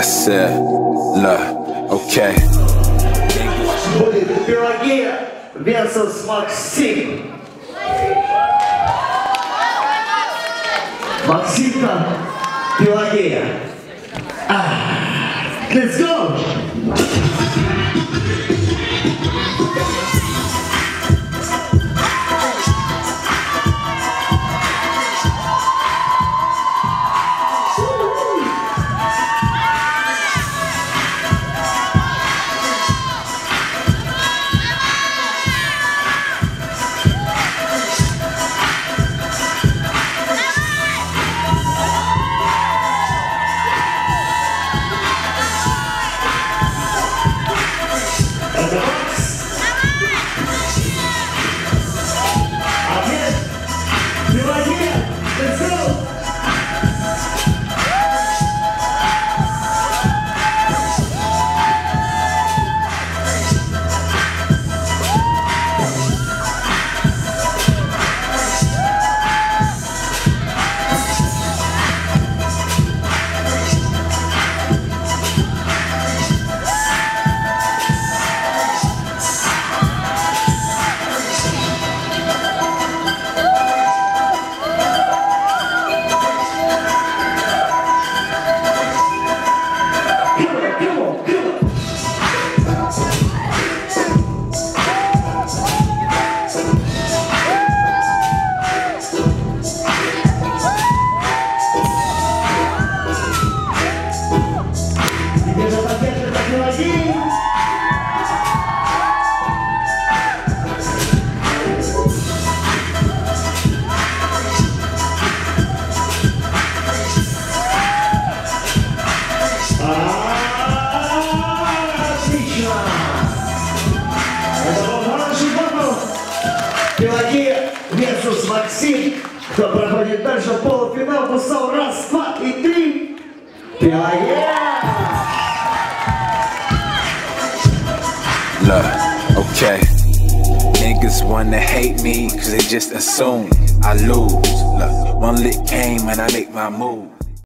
I said, look, okay. Будет Пелагея versus Максим. Максимка, Пелагея. Let's go! Пелагея versus Максим. Кто проходит дальше в полуфинал, кусал раз, два и три. Пелагея! Look, okay. Niggas wanna hate me cause they just assume I lose. Look, one lick came and I make my move.